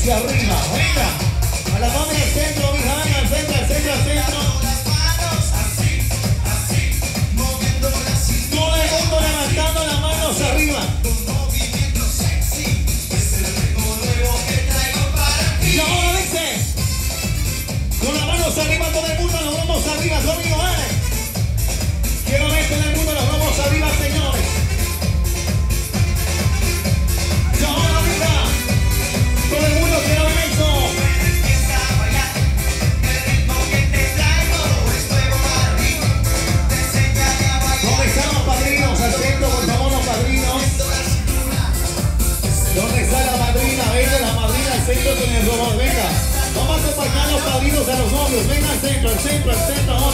hacia arriba. Venga. A la mami al centro, mija, venga, al centro, al centro, al centro. Todo el mundo levantando las manos arriba. Y ahora dice, con las manos arriba todo el mundo, nos vamos arriba conmigo, Quiero ver todo el mundo, nos vamos arriba, señores. Y ahora arriba, todo el mundo quiere ver eso. ¿Dónde están los padrinos? Al centro, por favor, los padrinos. ¿Dónde está la madrina? Venga, la madrina al centro con el robot, venga. Vamos a acompañar los padrinos a los novios. Venga al centro, al centro, al centro ahora.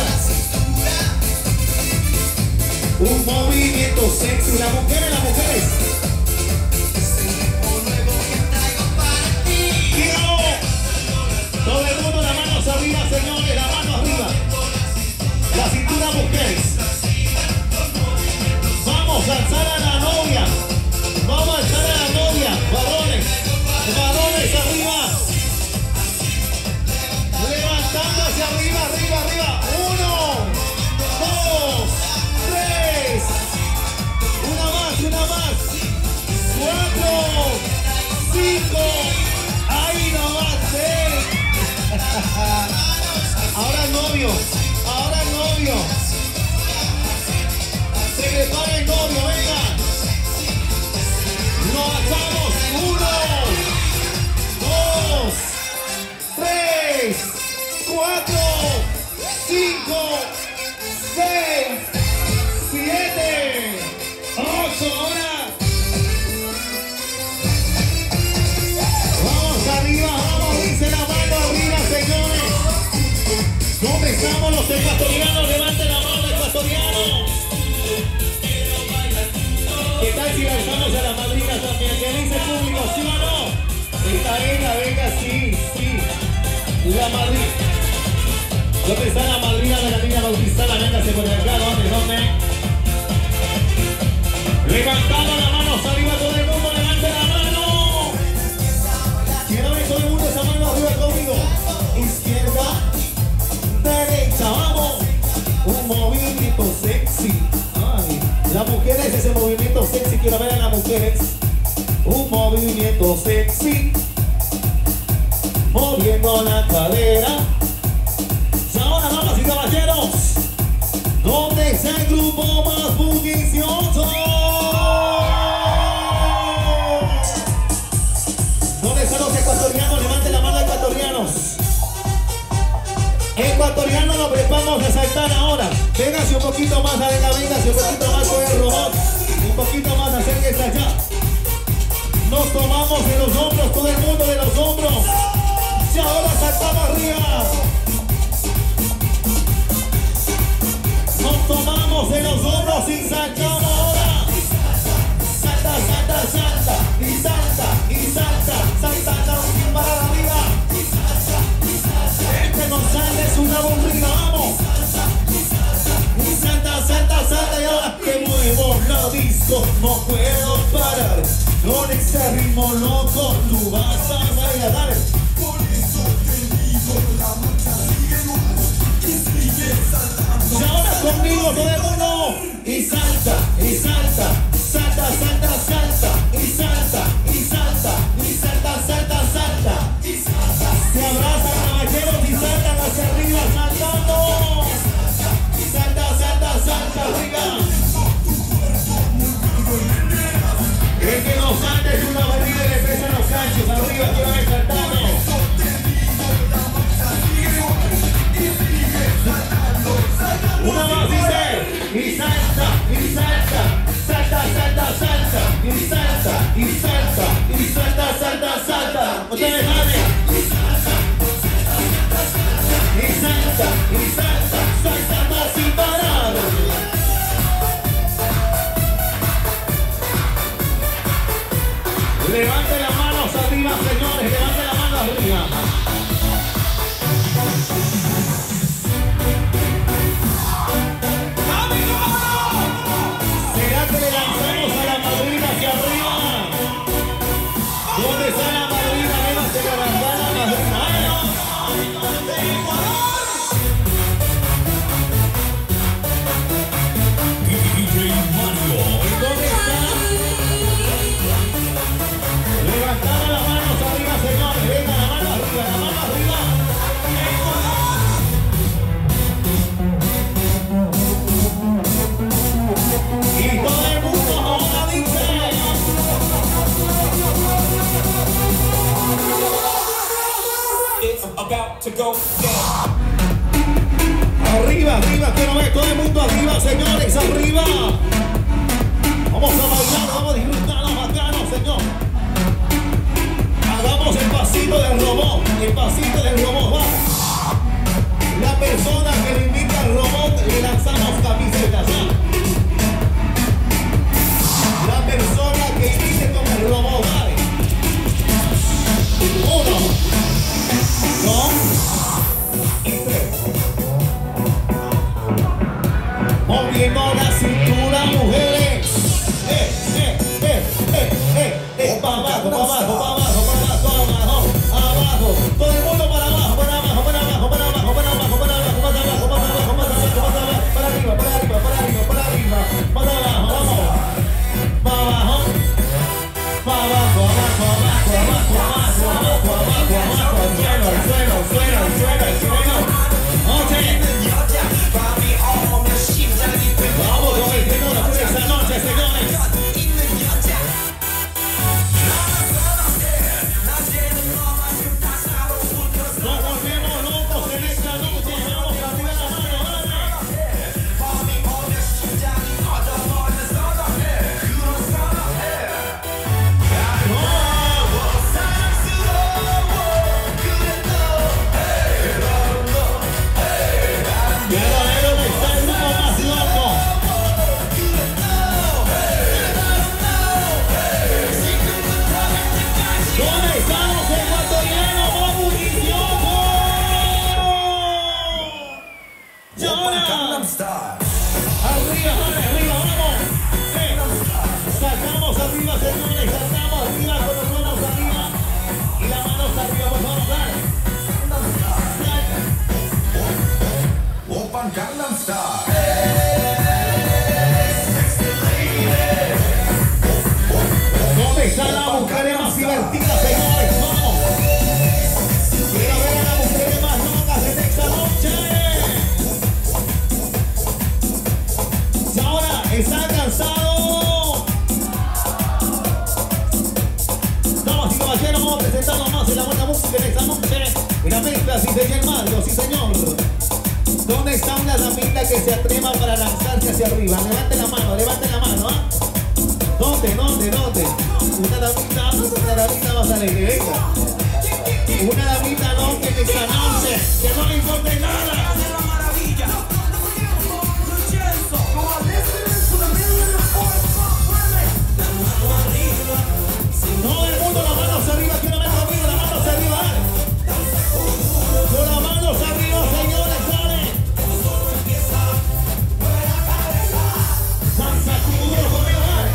Un movimiento sexy. Las mujeres, las mujeres. ¡Quiero! Todo el mundo, las manos arriba, señores. Las manos arriba. La cintura, mujeres. Vamos a alzar a la novia. Vamos a alzar a la novia. Varones. Varones arriba. Levantando hacia arriba, arriba, arriba. 1, 2, 3. Una más. 4, 5. Ahí no va a ser. Ahora el novio. Ahora el novio. Se prepara el novio, venga. Lo alzamos. 1, 2, 3, 4, 5, 6, 7, 8. Ahora. Vamos arriba, vamos, dice la mano arriba, señores. ¿Dónde estamos los ecuatorianos? Levanten la mano, ecuatorianos. ¿Qué tal si lanzamos a la madrina también? ¿Qué dice el público? ¿Sí o no? Está venga, sí. La madrina. ¿Dónde está la madrina de la niña bautizada? Véngase por acá, ¿dónde? Levantando las manos arriba, todo el mundo, levante la mano. Quiero ver todo el mundo esa mano arriba conmigo. Izquierda, derecha, vamos. Un movimiento sexy. Ay, las mujeres, ese movimiento sexy, quiero ver a las mujeres. Un movimiento sexy. Moviendo la cadera. Y ahora, damas y caballeros, ¿dónde está el grupo más bullicioso? ¿Dónde están los ecuatorianos? Levanten la mano, ecuatorianos. Ecuatorianos, nos preparamos a saltar ahora. Véngase un poquito más, véngase un poquito más con el robot. Un poquito más, acérquese allá. Nos tomamos de los hombros, todo el mundo de los hombros. Y ahora saltamos arriba. Nos tomamos de los hombros y saltamos ahora. Salta, y salta, para arriba. Este no sale, es una aburrida, vamos. Y salta, y ahora que muevo la disco, no puedo parar. Con este ritmo loco, tú vas a bailar. Por eso te digo, la marcha sigue igual. Y sigue saltando. Y ahora conmigo todo el mundo. Y salta, y salta. Se abrazan caballeros y saltan hacia arriba, saltando. Salta arriba. El que no salta es una barriga y le pesan los cachos. Arriba que van saltando. Una más dice. Y salta. Otra vez, dale. Y salta sin parar. Levante las manos arriba, señores, levante las manos arriba. ¿Será que le lanzamos a la madrina hacia arriba? ¿Dónde está la madrina? Véngase para go. Arriba, arriba, quiero ver todo el mundo arriba, señores, arriba. Vamos a bailar, vamos a disfrutar lo bacano, señor. Hagamos el pasito del robot, el pasito del robot, va. La persona que le invita al robot, le lanzamos camisetas, ¿ah? La persona que invite con el robot, vale. 1, 2 y 3. Moviendo la cintura, mujeres. Pa' abajo, pa' abajo, pa' abajo, pa' abajo, abajo, abajo. Todo el mundo para abajo, para abajo, para abajo, para abajo, para abajo, para abajo, para abajo, para abajo, para abajo, para arriba, para arriba, para arriba, para arriba, para abajo, vamos. Para abajo, para abajo, abajo, abajo, abajo, abajo, abajo, abajo, abajo, al suelo, al suelo, al suelo, al suelo, al suelo. Vamos con el tenor de esta noche, señores. Nos volvemos locos en esta noche. Vamos arriba la mano, arriba, arriba, vamos. Sacamos arriba, señores, sacamos arriba con las manos arriba y las manos arriba, por favor, dale. Open Gangnam Style. ¿Dónde están las mujeres más divertidas, señores? Vamos. Quiero ver a las mujeres más locas en esta noche. Ahora están cansados. Damas y caballeros, vamos a presentarnos más en la buena música en esta noche. En la mezcla, sí señor Mario, sí señor. ¿Dónde está una damita que se atreva para lanzarse hacia arriba? Levanten la mano, ¿ah? ¿Dónde? Una damita va a salir, venga. Una damita no, que en esta noche, que no le importe nada. Todo el mundo, las manos arriba, quiero ver conmigo, las manos arriba, dale. Con las manos arriba, señores, dale. Sacudido conmigo, dale.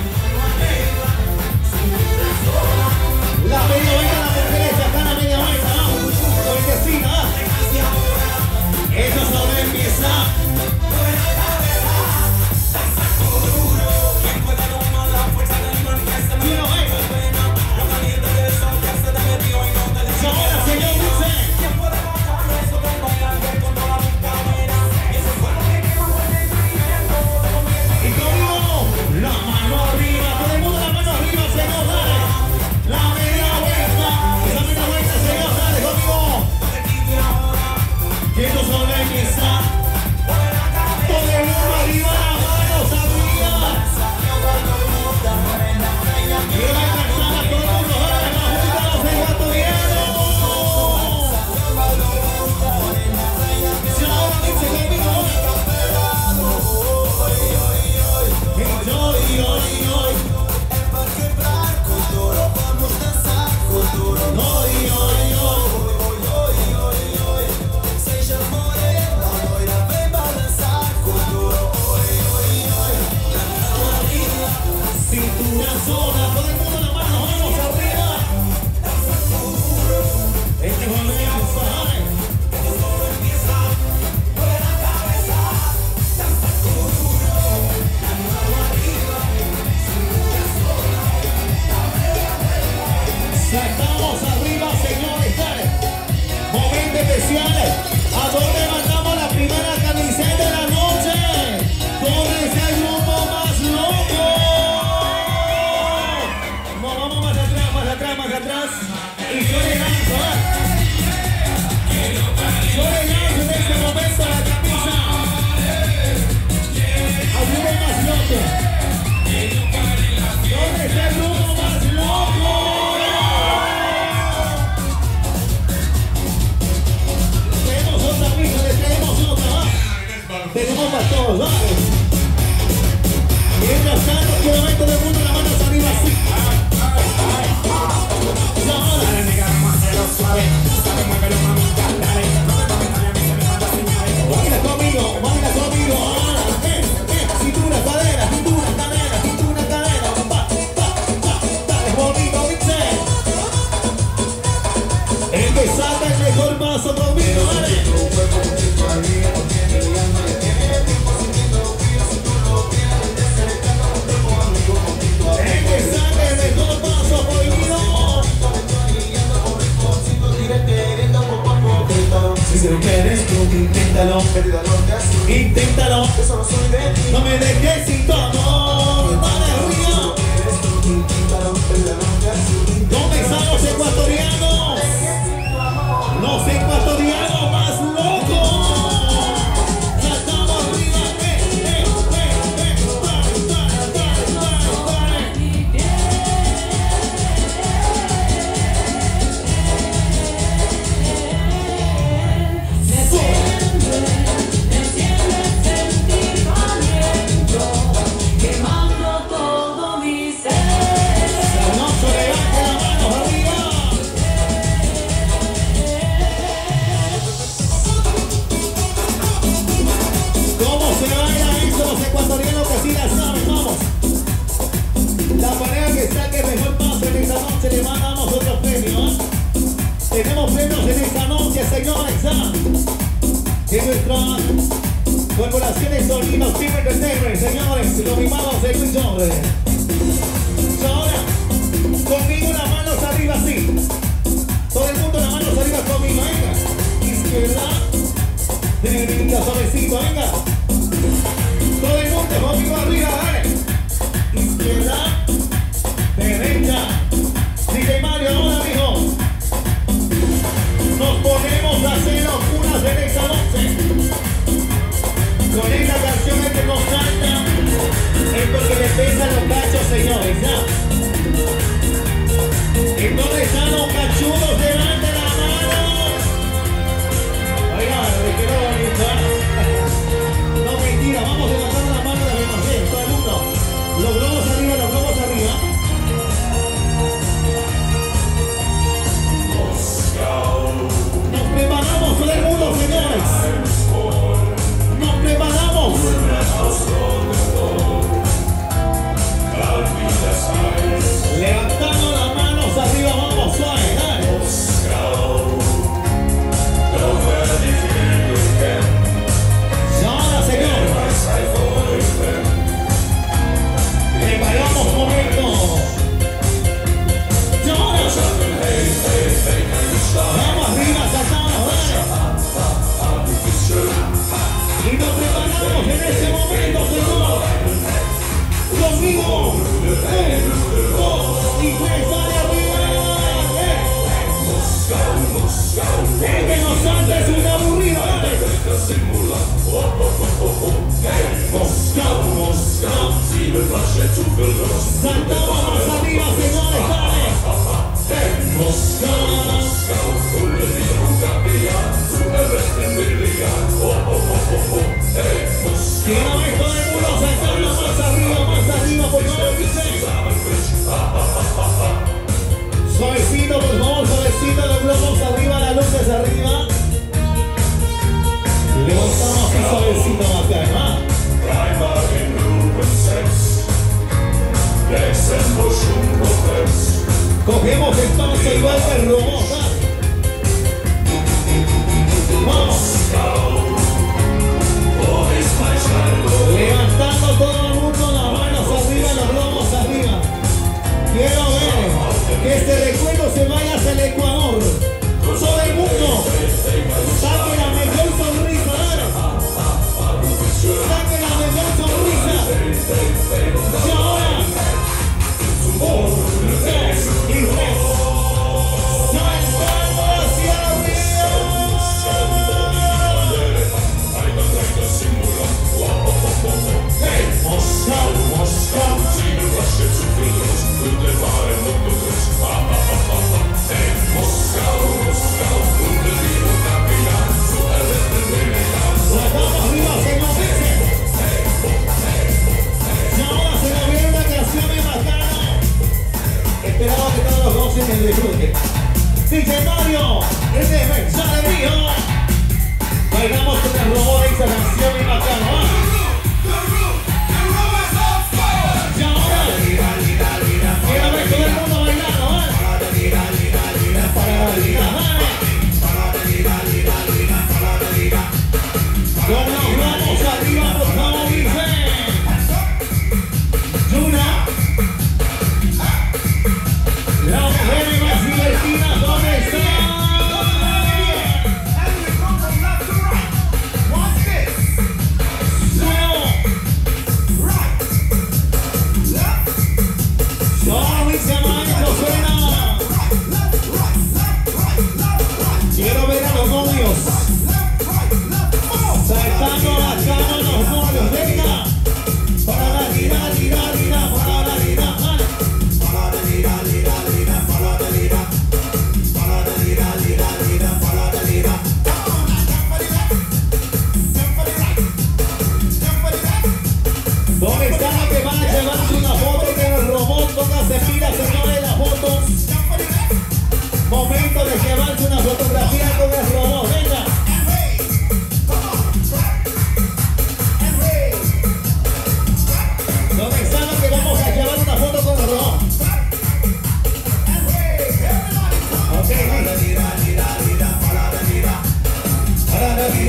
La media vuelta, las mujeres, acá la media vuelta, vamos. Con el vecino, ¿ah? Eso solo empieza. Ahora, señor, dice. Y conmigo, la mano arriba, todo el mundo la mano arriba, señor, dale. La media vuelta, esa media vuelta, señor, dale conmigo. Que esto solo empieza. Tenemos para todos, dale. Mientras tanto, quiero ver todo el mundo las manos arriba así. Dale, nega, vamos a hacerlo suave. Sabe, muévelo, mamita, dale. No te tomes tan a mí, se me manda sin nave. Baila conmigo, baila conmigo. Ahora, cintura, cadera, cintura, cadera, cintura, cadera. Dale, bonito, ¿viste? El que saca el mejor paso conmigo, dale. El que saca el mejor paso conmigo. Si se lo quieres, tú inténtalo. Inténtalo. No me dejes sin tu amor. Dale, ruido. Comenzamos ecuatorianos. Los ecuatorianos más locos. Saltamos arriba. Ecuatorianos que sí la saben, vamos. La pareja que saque mejor paso en esta noche le mandamos otros premios. Tenemos premios en esta noche, señores. En nuestras corporaciones Sonidos Team Entertainment, señores, los mimados de Luis Hombre. Ahora, conmigo las manos arriba así. Todo el mundo las manos arriba conmigo, venga. Izquierda, derecha, suavecito, venga. Todo el mundo conmigo arriba, dale. Izquierda, derecha. DJ Mario, ahora, mijo. Nos ponemos a hacer locuras en esta noche. Con esta canción que nos canta es porque le pesan los cachos, señores, ¿ya? Entonces están los cachudos, levante la mano. Oigan, me quedó bonito, ¿eh?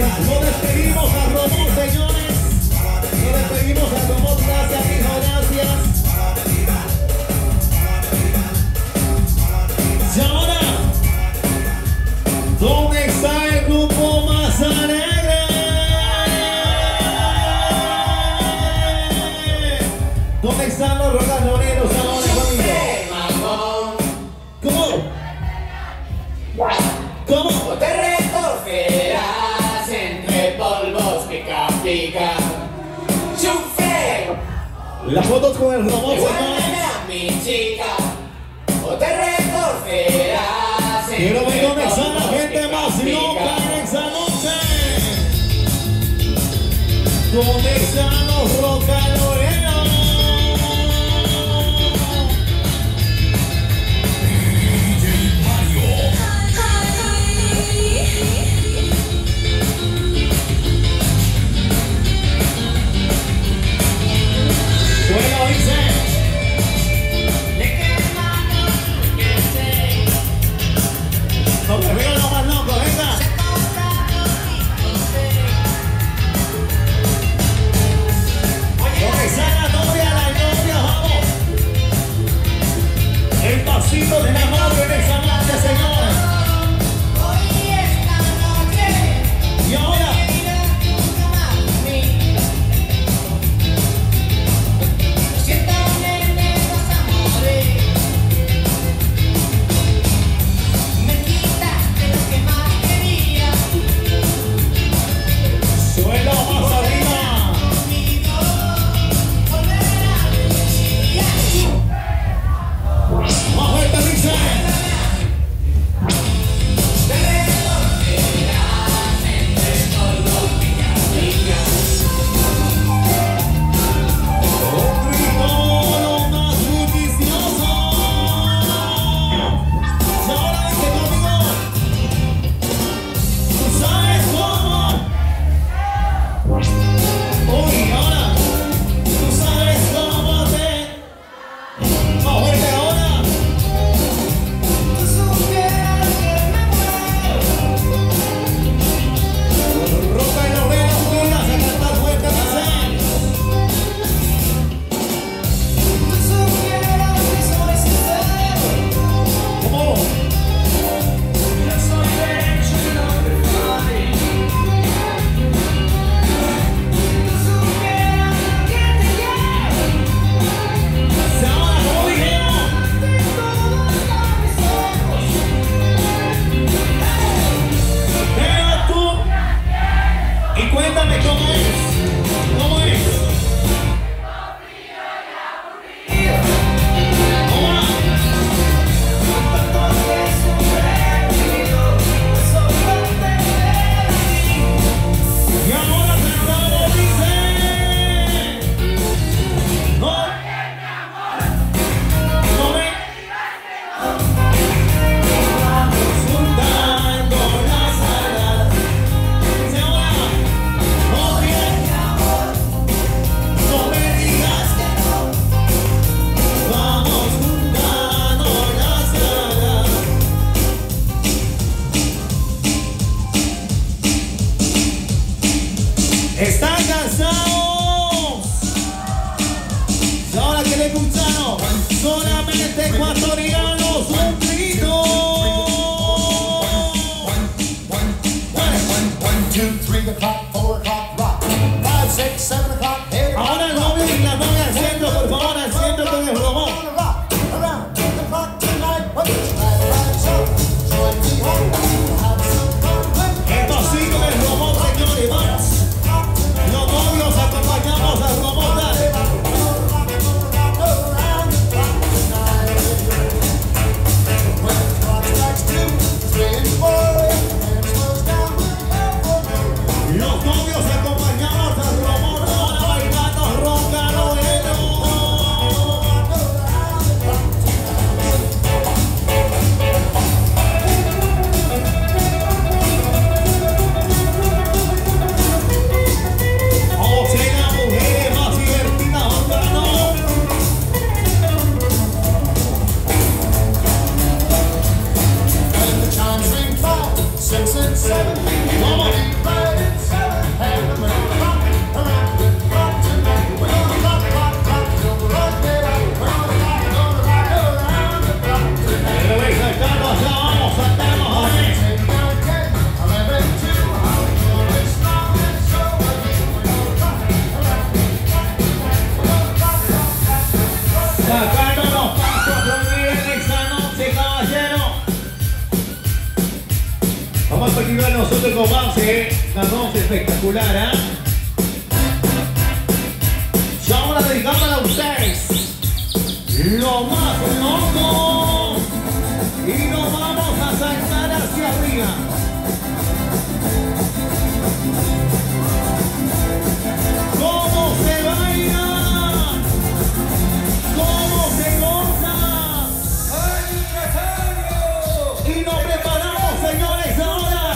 Lo despedimos a Romón, señores. Lo despedimos a Romón. Gracias, hijo, gracias. Y ahora, ¿dónde está el grupo más alegre? ¿Dónde están los rocanroneros ahora, conmigo? ¿Cómo? ¿Cómo? Te retorcerás entre polvos pica pica. ¡Chufe! Las fotos con el robot, Devuélveme señores. a mi chica, o te retorcerás Quiero ver dónde está la polvos gente pica más loca pica. en esa noche. ¿Dónde están los rocaloreros? Bueno, dice. No, que venga lo más loco, venga. ¿Dónde está la novia, vamos? El pasito de la madre en esa noche, señores. Y ahora, suelo más arriba. Más fuerte, dice. Un grito lo más bullicioso. Y ahora dice conmigo. ¿Tú sabes cómo? Uy, ahora. ¿Tú sabes cómo te? Más fuerte ahora. Roca y los velos, cuidas a cantar fuerte, dice. ¿Cómo? Se ahora, como dijimos. Pero tú. Y cuéntame cómo es. ¿Cómo es? ¿Cómo va? Y ahora cantamos, dice. No. No me. Juntando las alas. Dice ahora. No tienes amor. No me digas que no. Vamos juntando las alas. ¿Están cansados? Y ahora que le escucharon, solamente ecuatorianos, un grito. 1, 2, 3 o'clock, 4 o'clock, rock. 5, 6, 7 o'clock, 8 o'clock. Ahora el novio y la novia al centro, por favor, al centro con el robot. Rock around the clock tonight. What's right, so join me home. Have some fun. El pasito del robot, señores, vamos. Los novios acompañamos al robot, dale. Around the clock tonight. When the clock strikes 2, 3 and 4, and it slows down with Los novios acompañamos al robot, ahora bailando robot. Luego base, ganó espectacular, ¿eh? Y ahora dedicamos a ustedes lo más loco y nos vamos a saltar hacia arriba. ¿Cómo se baila? ¿Cómo se goza? Y nos preparamos, señores, ahora.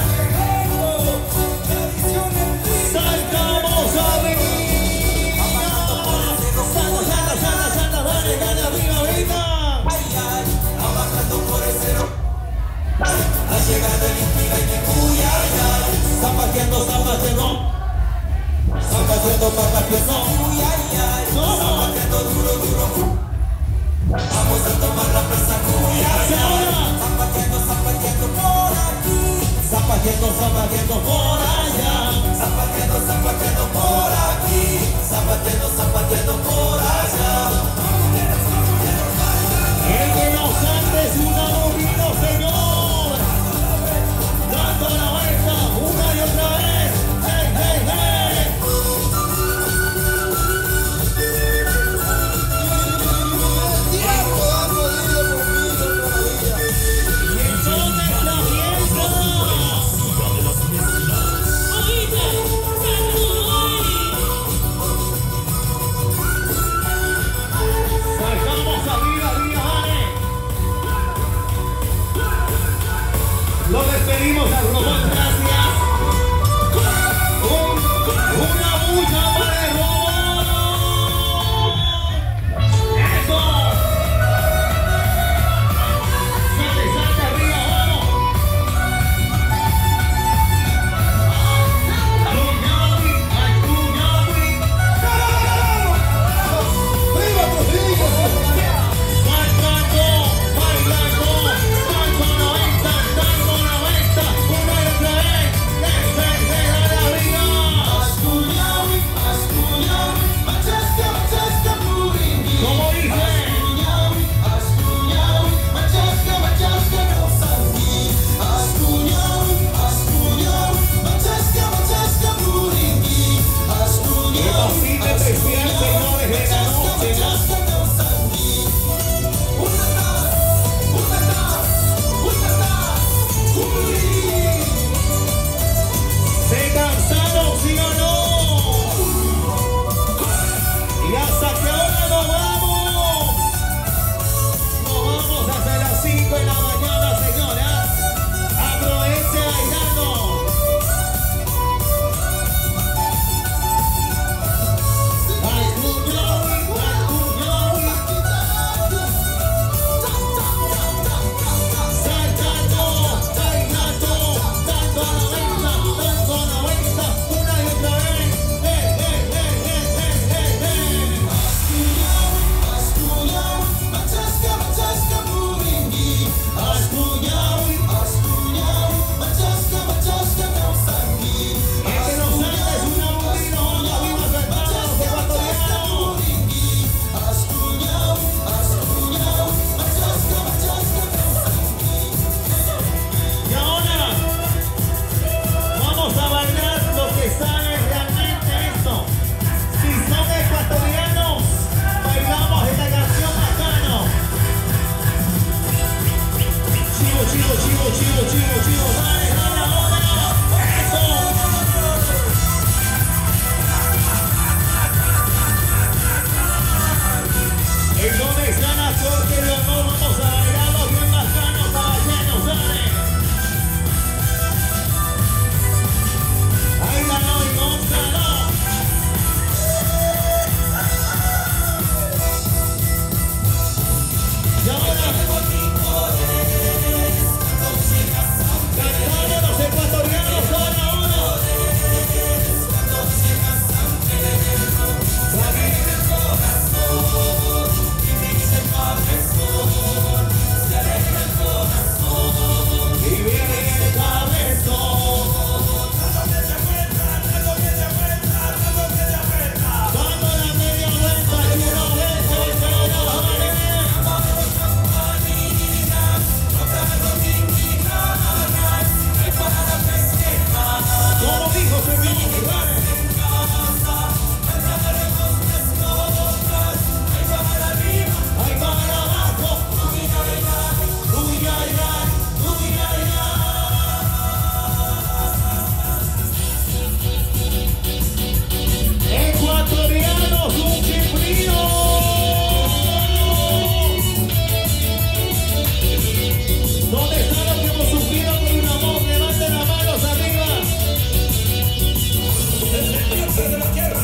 Saltamos arriba. Salta, dale, dale, arriba, venga. Ha llegado el intriga y me cuya, zapateando, zapateando. Zapateando, zapateando, zapateando duro, duro. Vamos a tomar la plaza cuya, zapateando, zapateando por aquí. Zapateando, zapateando por allá. Zapateando, zapateando por aquí. Zapateando, zapateando por allá. El de los Andes, una movida, señor. Dando la vuelta una y otra vez. ¡Hey, hey, hey! Y entonces la fiesta.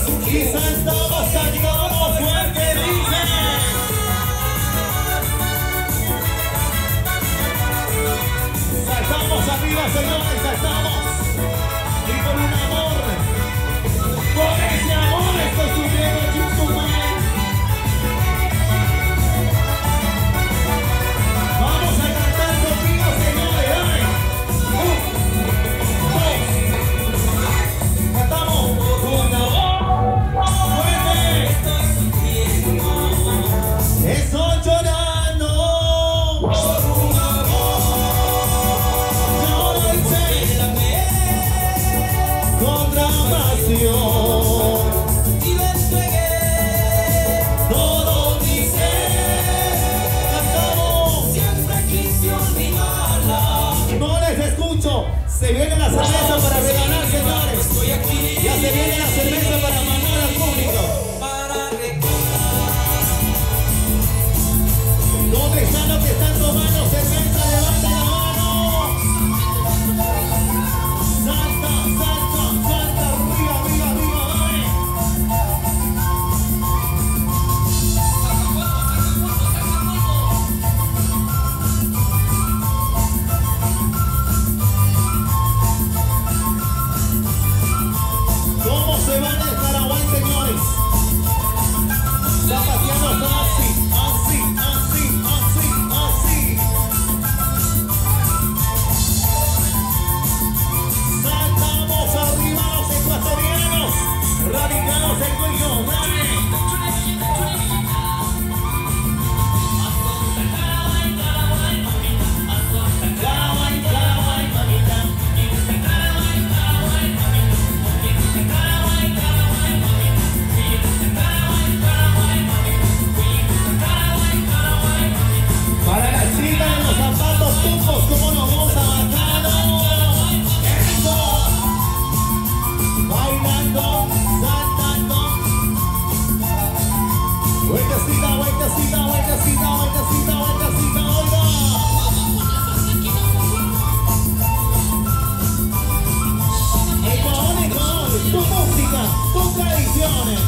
Y saltamos, saltamos fuerte, dice. Saltamos arriba, señores, saltamos. Y por un amor, por ese amor estoy subiendo Chusumay. Vamos a cantar conmigo, señores, dale. Cantamos con amor fuerte. Estoy llorando por un amor. Yo lo hice contra pasión y le entregué todo mi ser. Cantamos. Siempre quise olvidarla. No les escucho. Se viene la cerveza para regalar, señores. Ya se viene la cerveza para mandar al público. ¿Dónde están los que están tomando cerveza? Levanta la mano. Salta, salta, salta. Arriba, arriba, arriba, dale. ¿Cómo se van al Paraguay, señores? Zapateando así, así, así, así, así. Saltamos arriba los ecuatorianos, radicados en Cuyo, dale. Para la chica de los zapatos tumbos, ¿cómo nos vamos a matar? Eso. Bailando, saltando. Vueltecita, vueltecita, vueltecita, vueltecita, vueltecita, oiga. Ecuador, Ecuador, tu música, tus tradiciones.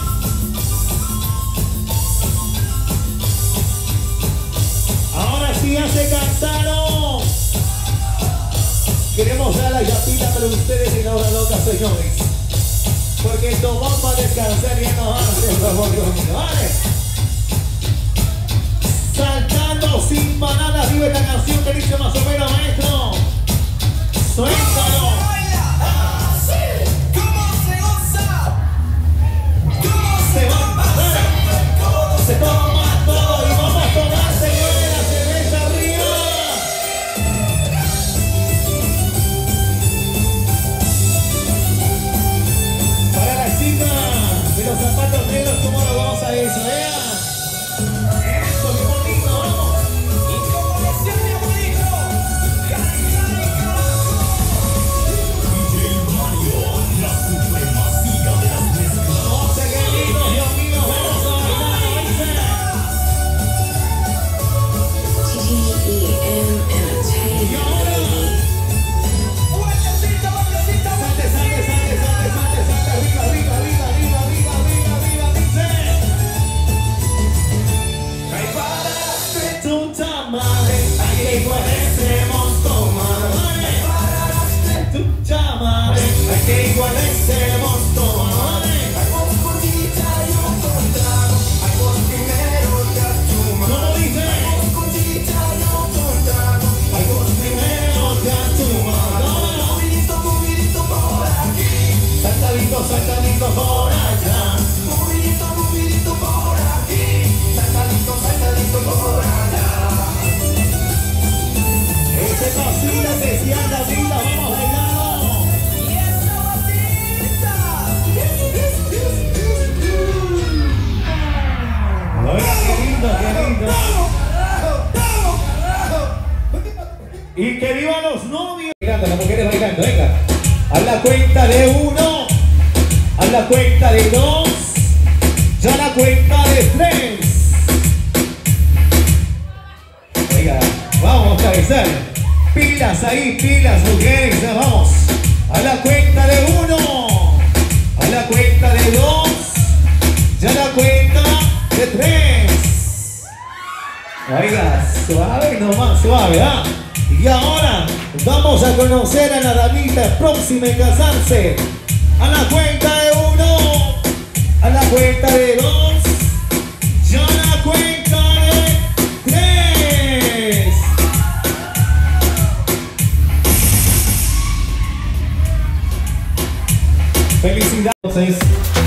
Ahora sí ya se cansaron. Queremos dar la yapita para ustedes en la hora loca, señores. Porque tomamos para descansar y ya no van a hacer favor conmigo, ¿vale? Saltando sin manada, vive esta canción que dice más o menos, maestro. Suéltalo. Se va, se toma todo y vamos a tomar, señores, la cerveza arriba. Para la chica de los zapatos negros, ¿cómo lo vamos a eso? Vean. Eso, qué bonito, vamos. Y como decía mi abuelito, DJ Mario, la supremacía de las mezclas. no sé qué lindo, Dios mío, vamos a bailar, dice. Y ahora, Vueltecita, vueltecita, salte, salte, salte, salte, salte, salte, arriba, arriba, arriba, arriba, arriba, arriba, arriba, dice. Tu chamare, aquí podemos tomar. Tu chamare, aquí podemos tomar. ¿Cómo dice? Primero te asumo. Saltadito, saltadito por allá. Ese pasito que si anda vida, vamos bailando. Oiga, qué lindo, qué lindo. Y que vivan los novios. Bailando, las mujeres bailando, venga. A la cuenta de 1, a la cuenta de 2, ya a la cuenta de 3. Oiga, vamos a cabezar. Pilas ahí, pilas, mujeres, ya vamos. A la cuenta de 1, a la cuenta de 2. Oiga, suave nomás, suave, ¿ah? Y ahora vamos a conocer a la damita próxima a casarse. A la cuenta de 1, a la cuenta de 2, y a la cuenta de 3. Felicidades.